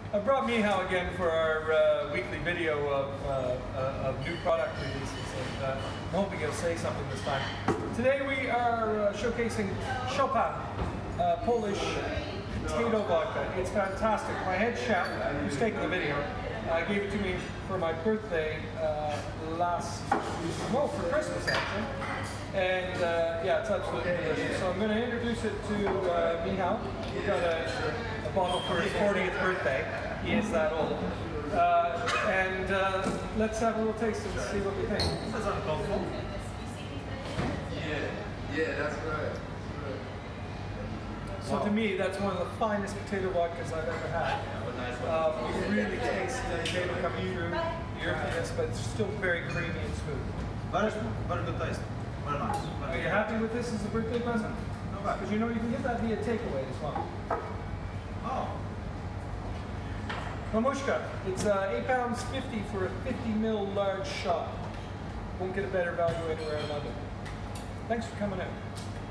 I brought Michał again for our weekly video of new product releases, and I'm hoping he'll say something this time. Today we are showcasing Chopin Polish potato vodka. It's fantastic. My head chef, who's taking the video, gave it to me for my birthday for Christmas actually. And yeah, it's absolutely delicious. So I'm going to introduce it to Michał. We've got a bottle for his 40th birthday. He is that old. And let's have a little taste and see what we think. That's uncomfortable. Yeah, that's right. So to me, that's one of the finest potato vodkas I've ever had. You really taste the potato coming through, the earthiness, but it's still very creamy and smooth. Very good taste. Very nice. Are you happy with this as a birthday present? No bad. Because you know you can get that via takeaway as well. Oh. Mamushka, it's £8.50 for a 50ml large shot. Won't get a better value anywhere in London. Thanks for coming out.